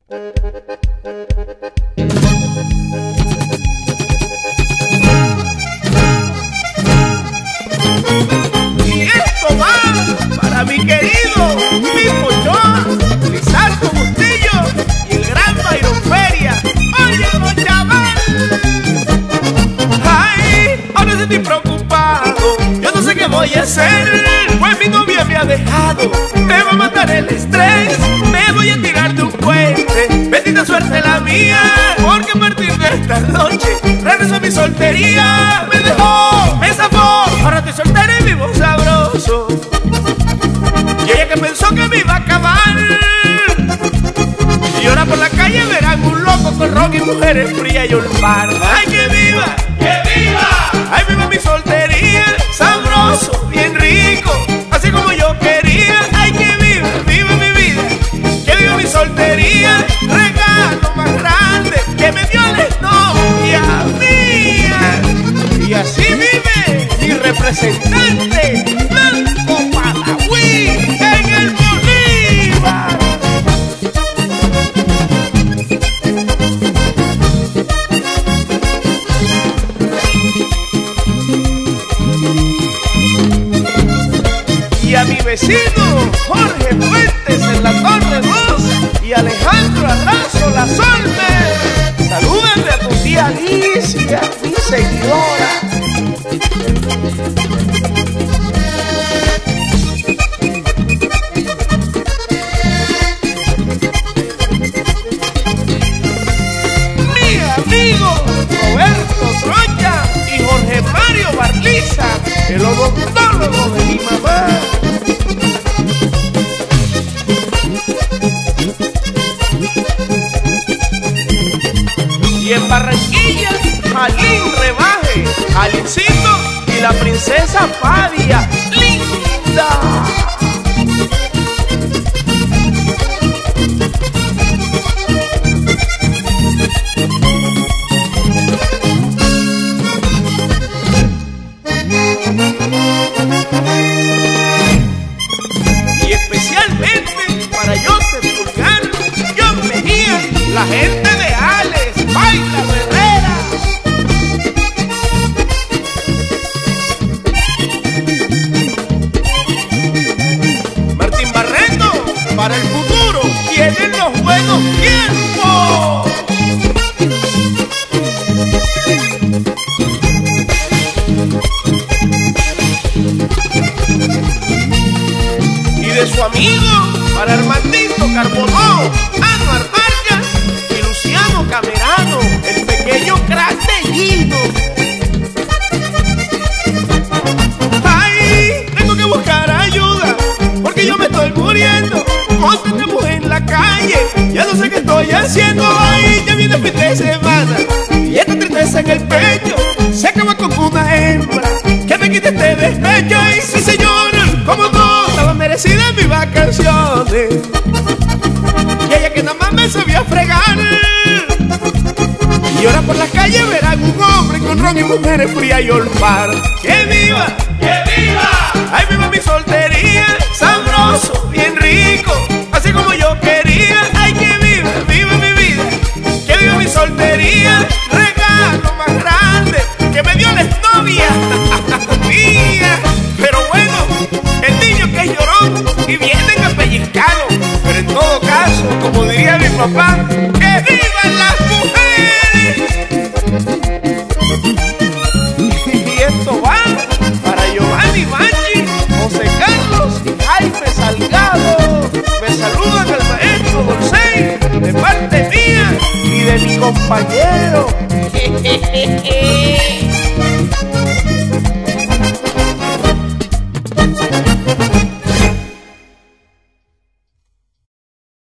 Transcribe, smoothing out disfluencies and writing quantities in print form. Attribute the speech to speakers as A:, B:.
A: Y esto va para mi querido Pipo Ochoa, Lizardo Bustillo y el gran Byron Feria. Oye, chaval. Ay, ahora estoy preocupado. Yo no sé qué voy a hacer, pues mi novia me ha dejado. Me va a matar el estrés, me voy a tirar de un puente. Bendita suerte la mía, porque a partir de esta noche regreso a mi soltería. Me dejó, me zafó, ahora estoy soltera y vivo sabroso. Y ella que pensó que me iba a acabar. Y ahora por la calle verán un loco con ron y mujeres frías y un bar. ¡Ay, que viva! ¡Que viva! ¡Ay, viva mi soltería! Sabroso, bien rico, así como yo quería. ¡Ay, que viva! ¡Viva mi vida! ¡Que viva mi soltería! Regalo más grande que me dio la novia mía. Y así vive mi representante Blanco Palagüí en el Bolívar. Y a mi vecino Jorge Fuentes en la Torre 2 y Alejandro Arrazo La Solme. Salúdame a tu tía Alicia, mi seguidora. Mi amigo Roberto Troya y Jorge Mario Barliza, el odontólogo de mi mamá. Y en Barranquilla, Jalín Rebaje, Jalincito y la princesa Fadia, linda. Y especialmente para Joseph Pulgar, John Mejía, la gente de Alex, Baila Herrera. Martín Barreto, para el futuro vienen los buenos tiempos. Y de su amigo, para Armandito Carbonó, Anuar Vargas y Luciano Camerano, el pequeño crack de Guido. Ay, tengo que buscar ayuda, porque yo me estoy muriendo. Concentremos en la calle, ya no sé qué estoy haciendo. Ay, ya viene el fin de semana y esta tristeza en el pecho se acaba con una hembra que me quite este despecho. Y sí, señor, como no, estaba merecida mis vacaciones. Y ella que nada más me sabía fregar. Y ahora por la calle verán un hombre con ron y mujeres frías y olfar. ¡Que viva! ¡Que viva! ¡Ay, viva mi soltería! Sabroso, bien rico, así como yo quería. ¡Ay, que viva! ¡Viva mi vida! ¡Que viva mi soltería! Regalo más grande que me dio la novia mía. Pero bueno, el niño que es llorón y vienen a pellizcarlo. Pero en todo caso, como diría mi papá, ¡que vivan las mujeres! Y esto va para Giovanni Maggi, José Carlos y Jaime Salgado. Me saludan al maestro Dolcey de parte mía y de mi compañero.